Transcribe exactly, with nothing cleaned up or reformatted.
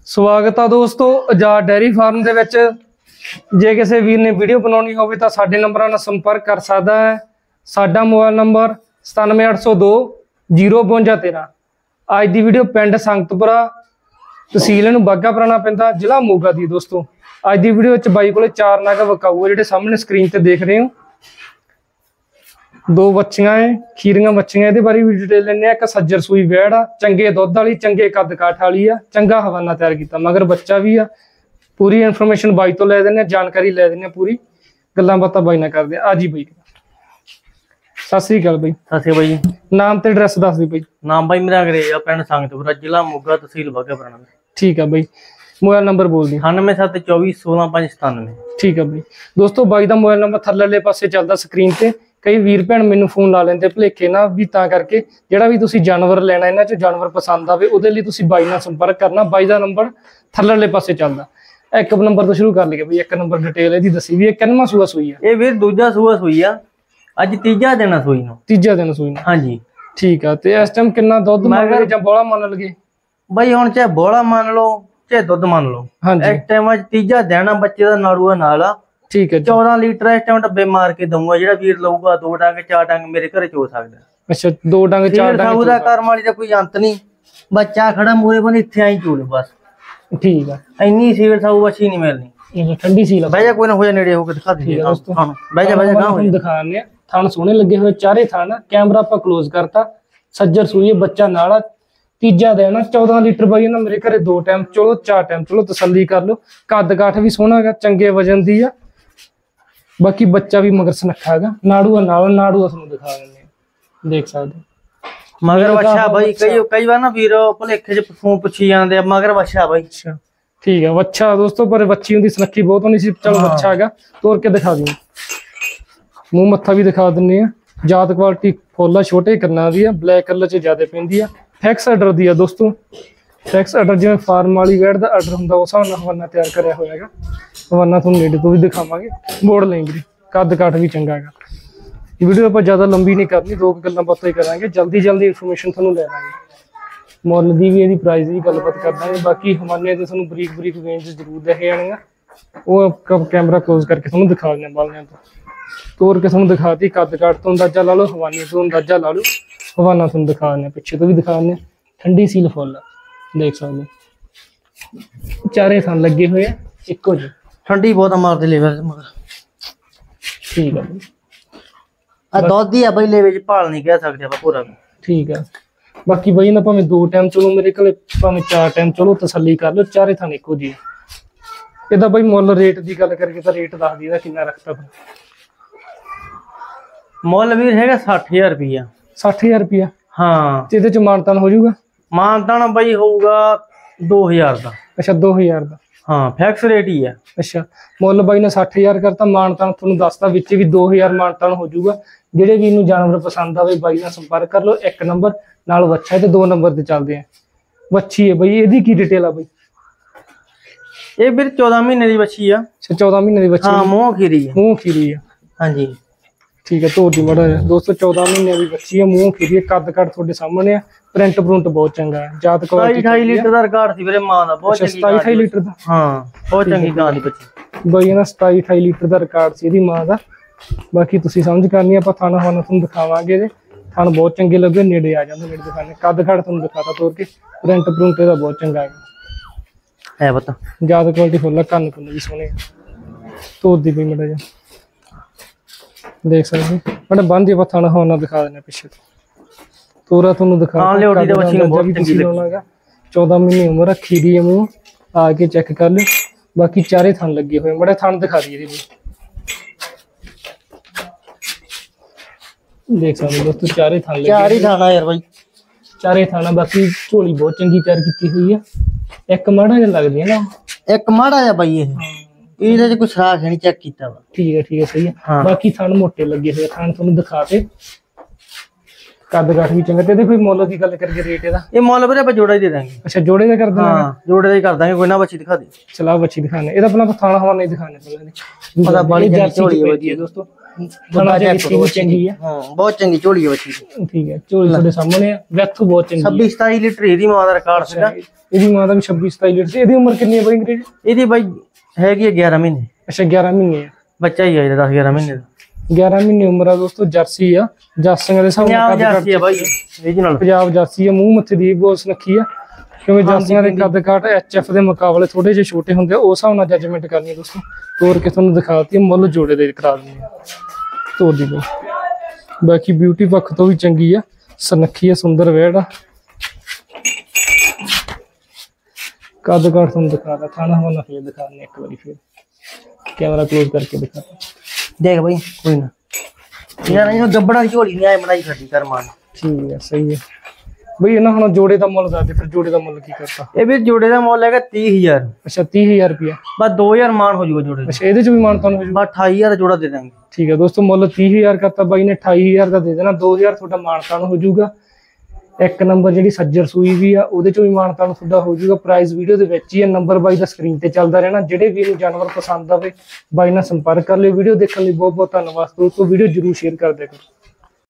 ਸਵਾਗਤ ਆ ਦੋਸਤੋ ਆਜ਼ਾਦ ਡੇਅਰੀ ਫਾਰਮ ਦੇ ਵਿੱਚ। ਜੇ ਕਿਸੇ ਵੀਰ ਨੇ ਵੀਡੀਓ ਬਣਾਉਣੀ ਹੋਵੇ ਤਾਂ ਸਾਡੇ ਨੰਬਰਾਂ ਨਾਲ ਸੰਪਰਕ ਕਰ ਸਕਦਾ ਹੈ। ਸਾਡਾ ਮੋਬਾਈਲ ਨੰਬਰ ਸਤਾਨਵੇਂ ਅੱਠ ਸੌ ਦੋ ਜ਼ੀਰੋ ਬਵੰਜਾ ਤੇਰਾਂ। ਅੱਜ ਦੀ ਵੀਡੀਓ ਪਿੰਡ ਸੰਗਤਪੁਰਾ ਤਹਿਸੀਲ ਨੂੰ ਬਾਘਾ ਪੁਰਾਣਾ ਪੈਂਦਾ, ਜ਼ਿਲ੍ਹਾ ਮੋਗਾ ਦੀ ਦੋਸਤੋ। ਅੱਜ ਦੀ ਵੀਡੀਓ ਵਿੱਚ ਬਾਈ ਕੋਲੇ ਚਾਰ ਨਗ ਵਿਕਾਊ ਜਿਹੜੇ ਸਾਹਮਣੇ ਸਕਰੀਨ ਤੇ ਦੇਖ ਰਹੇ ਹੋ। दो बच्चियां है, खीरियां बच्चियां ये बारे भी डिटेल लेने। एक सज्जर सूई वैड़ आ, चंगे दुध वाली, चंगे कद काठ वाली आ, चंगा हवाना तैयार किया मगर बच्चा भी आ। पूरी इन्फॉर्मेशन बाई तो लै देने, जानकारी लै देने, पूरी गल्लां बातां बाई नाल करदे। आ जी बाई सत श्री अकाल बाई। सत श्री अकाल बाई। नाम ते एड्रैस दस दी बाई। नाम बाई मेरा अंग्रेज आ, पिंड संगतपुरा, जिला मोगा, तहसील बाघा पुराना। ठीक है बाई। मोबाइल नंबर बोल दी। अठानवे सत्त चौबी सोलह पांच सतानवे। ठीक है बाई। दोस्तों बाई का मोबाइल नंबर थल्ले पासे चलता स्क्रीन ते। कई वीर भैन मैनू फोन ला लेंदे भुलेखे ना भी, तां करके जिहड़ा भी तुसीं जानवर लैना इन्हां चों जानवर पसंद आवे उहदे लई तुसीं बाई नाल संपर्क करना। बाई दा नंबर थल्ले पासे चलदा। एक नंबर तो शुरू कर लईए बई। एक नंबर डिटेल इहदी दसी भी। किन्नवां सूआ सूई आ? ये वीर दूजा सूआ सूई आ, अज तीजा दिन आ सूई नूं। तीजा दिन सूई नूं। हां जी ठीक आ। ते इस टाइम किन्ना दुध मान लगे जां बोला मान लगे बई? हुण चाहे बोला मान लो चाहे दुध मान लो। हां जी। इस टाइम अज तीजा दिन आ, बच्चे दा नाड़ूआ नाल आ। ठीक है। चौदह लीटर इस टाइम डब्बे मार के दूंगा। जेड़ा वीर लऊगा दो डंग चार डंग मेरे घरे चो सकदा। अच्छा दो डंग चार डंग दा कर्म वाली दा कोई अंत नहीं। बच्चा खड़ा मूरे बन इत्थे आई चूल बस। ठीक है। इन्नी सील साऊ अच्छी नहीं मिलनी। ये ठंडी सील है। भाई कोई ना हो जा नेड़े होके दिखा दे दोस्तों। हां भाई भाई कहां हो दिखाने थान सोने लगे हुए चारे थान। कैमरा आपा क्लोज करता। सज्जर सूई बच्चा नाला तीजा देना। चौदह लीटर बाई ना मेरे घरे दो टाइम चलो चार टाइम चलो तसल्ली कर लो। कद काठ भी सोहना है, चंगे वजन दी आ। बाकी बच्चा भी मगर सुनखा है। नाड़ूआ नाल नाड़ूआ तुहानूं दिखा देने, देख सकते मगर बच्चा भाई। कई कई बार ना वीर भुलेखे च फोन पुछी जांदे मगर बच्चा भाई। अच्छा ठीक है। बच्चा दोस्तों पर बच्ची उनकी सुनखी बहुत होनी सी। चलो बच्चा है तोड़ के दिखा दी। मुंह मत्था भी दिखा दिंने आ। जात क्वालिटी फुल छोटे करना दी है। ब्लैक कलर च ज्यादा पैंदी है। फैक्स आर्डर दी है दोस्तों। फैक्स आर्डर जिवें फार्म वाली वैड़ दा आर्डर हुंदा उस हिसाब नाल हवाना तैयार करया होया हैगा। हवाना तुहानूं नेड़े तो भी दिखावांगे। मोड़ लेंगे कद काठ भी चंगा है। वीडियो आप ज़्यादा लंबी नहीं करनी, दो गल्लां बातां ही करांगे। जल्दी जल्दी इन्फॉर्मेशन तुहानूं लै लांगे। मुੱਲ ਦੀ भी इहदी प्राइस की गलबात कर देंगे। बाकी हवाने तो तुहानूं बरीक बरीक रेंज जरूर दिख जाणियां। वो कैमरा क्लोज करके तुहानूं दिखा देने बालियां तो तोड़ के तुहानूं दिखाती। कद काठ तो अंदाजा ला लो, हवाने तो अंदाजा ला लो। हवाना तुहानूं दिखा देने, पिछे तो भी दिखा देने। ठंडी सील फुल देख सकते। चारे थान लगे हुए हैं इक्को जी। ठंडी बहुत मारते लेवल मगर ठीक है। आ दुध ही आ बई, लेवे च भाल नहीं कह सकते आप पूरा। ठीक है। बाकी बई ना भावें दो टाइम चलो मेरे कोले, भावें चार टाइम चलो तसल्ली कर लो। चारे थान इक्को जी। इहदा बई मुੱਲ रेट की गल करके तो रेट दस दी इहदा किन्ना रखता फिर? मुੱਲ वीर हैगा साठ हजार रुपया। साठ हजार रुपया? हाँ। ते इहदे च मानतान हो जाऊगा? मानतान बई होऊगा दो हजार दा। अच्छा दो हजार दा। हाँ फैक्स रेट ही है। अच्छा मुੱਲ बाई ने साठ हजार करता। मानतान तुहानूं दसदा विच भी दो हजार मानतान हो जाऊगा। ਜਿਹੜੇ ਵੀ ਨੂੰ जानवर पसंद आवे बाई ਨਾਲ संपर्क कर लो। एक नंबर नाल बच्चा है ते दो नंबर ते चलदे हैं। बच्ची है बई, ਇਹਦੀ की डिटेल आ बई? ਇਹ ਵੀਰ चौदह महीने ਦੀ ਬੱਚੀ ਆ। अच्छा चौदह महीने ਦੀ ਬੱਚੀ। हाँ मूंह खीरी है। मूंह खीरी है। हाँ जी ठीक है। तोड़ी मड़ा है दोस्तों। चौदह महीने की बच्ची है, मूंह खीरी है, कद कट थोड़े सामने है। प्रिंट प्रुंट बहुत चंगा है। जात क्वालिटी अठाई लीटर का रिकॉर्ड सी मेरे मां दा। बहुत चंगी सताई अठाई लीटर दा। हाँ बहुत चंगी गां दी बच्ची बई ना सताई अठाई लीटर का रिकॉर्ड सी ਇਹਦੀ ਮਾਂ ਦਾ। बाकी तुसीं समझ करनी ਆਪਾਂ थाना हवाना ਤੁਹਾਨੂੰ ਦਿਖਾਵਾਂਗੇ। ਇਹਦੇ थान बहुत चंगे लगे, नेड़े आ जांदे, नेड़े दिखाने। कद घट ਤੁਹਾਨੂੰ दिखाता तोड़ के। प्रिंट प्रुंट ਇਹਦਾ बहुत चंगा है है पता। ज्यादा क्वालिटी फुल ਕੰਨ ਕੁੰਨ भी सोहने तोड़ दी पई मड़ा जा देख सकते। बड़ा बंद ही ਆਪਾਂ थाना हवाना दिखा देने पिछे तोरा ਤੁਹਾਨੂੰ दिखा। हां लेवटी दा बच्ची ਨੂੰ बहुत चंगी लगी। चौदह महीने उम्र है, खीरी है, मुंह आके चेक कर लो। बाकी चारे थान लगे हुए बड़े थान दिखा दिए भी देख सकते दोस्तों। चारे थान लगे, चार ही थाना यार भाई, चारे थाना। बाकी झोली बहुत चंगी तैयार की हुई है। एक माड़ा जिहा लगदी है ना, एक माड़ा जिहा भाई ये ਇਹਦੇ ਚ ਕੋਈ ਸਰਾਖ ਨਹੀਂ ਚੈੱਕ ਕੀਤਾ ਵਾ। ठीक है ठीक है सही है। हाँ। बाकी थान मोटे लगे हुए थान ਤੁਹਾਨੂੰ दिखाते। कद काठ भी चंगा। ते कोई मुੱਲ ਦੀ ਗੱਲ करके रेट ਇਹਦਾ? ਇਹ ਮੁੱਲ ਵੀਰੇ ਆਪਾਂ ਜੋੜਾ ਹੀ ਦੇ ਦਾਂਗੇ। अच्छा जोड़े का कर देना? हाँ जोड़े ਦਾ ही कर ਦਾਂਗੇ। ਕੋਈ ਨਾ ਬੱਚੀ ਦਿਖਾ ਦੇ। चला बच्ची दिखाने ਇਹਦਾ अपना थाना हवाना ही दिखाने पहले। पता बाली चंगी झोली है दोस्तों। ਥਣਾ ਜੇ ਚੀਜ਼ ਚੰਗੀ ਆ। ਹਾਂ ਬਹੁਤ ਚੰਗੀ ਝੋਲੀ ਹੈ ਬੱਚੀ ਦੀ। ਠੀਕ ਹੈ ਝੋਲੀ ਤੁਹਾਡੇ ਸਾਹਮਣੇ ਆ, ਵੈਥੂ ਬਹੁਤ ਚੰਗੀ ਛੱਬੀ ਸਤਾਈ ਲੀਟਰ ਇਹਦੀ ਮਾਂ ਦਾ ਰਿਕਾਰਡ ਸੀਗਾ। ਇਹਦੀ ਮਾਂ ਦਾ ਵੀ ਛੱਬੀ ਸਤਾਈ ਲੀਟਰ ਸੀ। ਇਹਦੀ ਉਮਰ ਕਿੰਨੀ ਹੈ ਬਾਈ ਅੰਗਰੇਜ਼? ਇਹਦੀ ਬਾਈ ਹੈਗੀ ਹੈ ਗਿਆਰਾਂ ਮਹੀਨੇ। ਅੱਛਾ ਗਿਆਰਾਂ ਮਹੀਨੇ ਆ ਬੱਚਾ ਹੀ ਆ ਇਹਦਾ ਦਸ ਗਿਆਰਾਂ ਮਹੀਨੇ ਦਾ। ਗਿਆਰਾਂ ਮਹੀਨੇ ਉਮਰ ਆ ਦੋਸਤੋ। ਜਰਸੀ ਆ ਜਰਸੀਆਂ ਦੇ ਹਿਸਾਬ ਨਾਲ ਜਰਸੀ ਆ ਬਾਈ ਰੀਜਨਲ ਪੰਜਾਬ ਜਰਸੀ ਆ। ਮੂੰਹ ਮੱਥੇ ਦੀ ਬਹੁਤ ਸੁਨੱਖੀ ਆ ਕਿਉਂਕਿ ਜਰਸੀਆਂ ਦੇ ਕੱਦ ਕਾਟ ਐਚ ਐਫ ਦੇ ਮੁਕਾਬਲੇ ਥੋੜੇ ਜਿਹੇ ਛੋਟੇ ਹੁੰਦੇ ਆ, ਉਸ ਹਿਸਾਬ ਨਾਲ ਜੱਜਮੈਂਟ ਕਰਨੀ ਹੈ ਦੋਸਤੋ। ਤੋਰ ਕੇ ਤੁਹਾਨੂੰ ਦਿਖਾਤੀ ਮੁੱਲ ਜੋੜੇ ਦੇ ਕਰਾ ਦਿੰਦੇ ਆ ਤੋਰ ਦੀ ਬਈ। ਬਾਕੀ ਬਿਊਟੀ ਪੱਖ ਤੋਂ ਵੀ ਚੰਗੀ ਆ, ਸੁਨੱਖੀ ਆ, ਸੁੰਦਰ ਵੈੜ ਆ। ਕੱਦ ਕਾਟ ਤੁਹਾਨੂੰ ਦਿਖਾਦਾ, ਖਾਣਾ ਹਵਾਨਾ ਫੇਰ ਦਿਖਾਣੇ ਇੱਕ ਵਾਰੀ, ਫਿਰ ਕੈਮਰਾ ਕਲੋਜ਼ ਕਰਕੇ ਦਿਖਾ ਦੇਖ ਬਾਈ। ਕੋਈ ਨਾ ਯਾਰ ਇਹਨੂੰ ਗੱਬੜਾ ਦੀ ਝੋਲੀ ਨਹੀਂ ਆਏ ਬਣਾਈ ਸਾਡੀ ਕਰਮਾਨ। ਠੀਕ ਹੈ ਸਹੀ ਹੈ ਬਈ। ਇਹਨਾਂ ਹੁਣ ਜੋੜੇ ਦਾ ਮੁੱਲ ਦੱਸ ਦੇ ਫਿਰ, ਜੋੜੇ ਦਾ ਮੁੱਲ ਕੀ ਕਰਤਾ? ਇਹ ਵੀ ਜੋੜੇ ਦਾ ਮੁੱਲ ਹੈਗਾ ਤੀਹ ਹਜ਼ਾਰ। ਅੱਛਾ ਤੀਹ ਹਜ਼ਾਰ ਰੁਪਇਆ ਬਸ ਦੋ ਹਜ਼ਾਰ ਮਾਨ ਹੋ ਜਾਊਗਾ ਜੋੜੇ। ਅੱਛਾ ਇਹਦੇ ਚ ਵੀ ਮਾਨ ਤੁਹਾਨੂੰ ਹੋ ਜਾਊਗਾ? ਬਸ ਅਠਾਈ ਹਜ਼ਾਰ ਦਾ ਜੋੜਾ ਦੇ ਦਾਂਗੇ। ਠੀਕ ਹੈ ਦੋਸਤੋ ਮੁੱਲ ਤੀਹ ਹਜ਼ਾਰ ਕਰਤਾ ਬਾਈ ਨੇ, ਅਠਾਈ ਹਜ਼ਾਰ ਦਾ ਦੇ ਦੇਣਾ। ਦੋ ਹਜ਼ਾਰ ਤੁਹਾਡਾ ਮਾਨਤਾਨ ਹੋ ਜਾਊਗਾ। ਇੱਕ ਨੰਬਰ ਜਿਹੜੀ ਸੱਜਰ ਸੂਈ ਵੀ ਆ ਉਹਦੇ ਚ ਵੀ ਮਾਨਤਾਨ ਤੁਹਾਡਾ ਹੋ ਜਾਊਗਾ। ਪ੍ਰਾਈਸ ਵੀਡੀਓ ਦੇ ਵਿੱਚ ਹੀ ਹੈ, ਨੰਬਰ ਬਾਈ ਦਾ ਸਕਰੀਨ ਤੇ ਚੱਲਦਾ ਰਹਿਣਾ। ਜਿਹੜੇ ਵੀ ਨੂੰ ਜਾਨਵਰ ਪਸੰਦ ਆਵੇ ਬਾਈ ਨਾਲ ਸੰਪਰਕ ਕਰ ਲਿਓ। ਵੀਡੀਓ ਦੇਖਣ ਲਈ ਬਹੁਤ ਬਹੁਤ ਧੰਨਵਾਦ ਦੋਸਤੋ। ਵੀਡੀਓ ਜਰੂਰ ਸ਼ੇਅਰ ਕਰ ਦਿਆ ਕਰੋ।